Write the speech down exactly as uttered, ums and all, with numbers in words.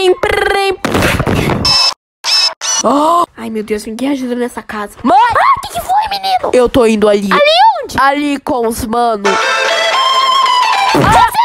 Prem, prem. Oh. Ai, meu Deus, ninguém ajuda nessa casa. Mãe! Ah, o que, que foi, menino? Eu tô indo ali. Ali onde? Ali com os mano. Ah,